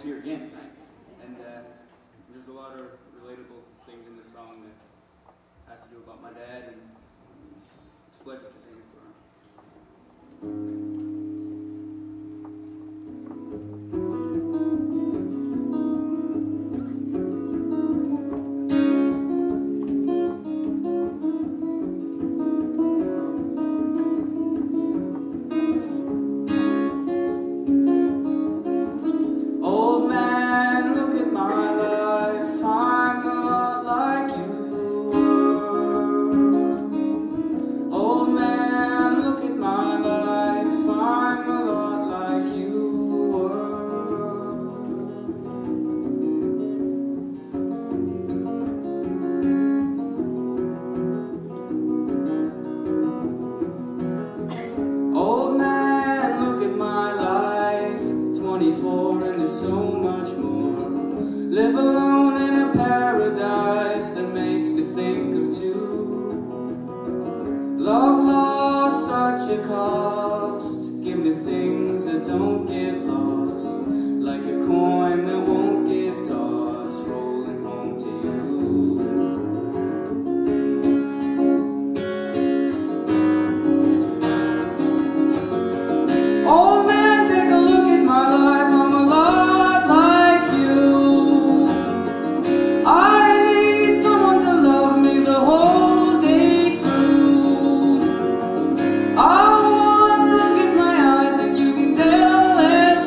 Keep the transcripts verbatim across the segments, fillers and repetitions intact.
to hear again tonight. And uh, there's a lot of relatable things in this song that has to do about my dad, and it's, it's a pleasure to sing it for him. twenty-four, and there's so much more. Live alone in a paradise that makes me think of two. Love lost, such a cost. Give me things that don't get lost, like a coin that won't get tossed, rolling home to you. Old man, take a look at my life. I'm a lot like you. I need someone to love me the whole day through. I want, look at my eyes and you can tell it's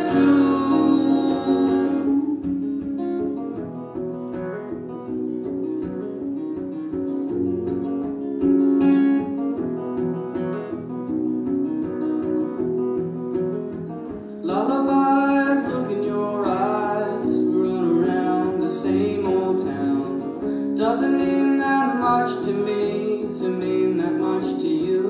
lullabies, look in your eyes, run around the same old town. Doesn't mean that much to me, to mean that much to you.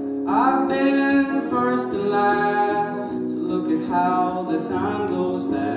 I've been first and last, look at how the time goes past.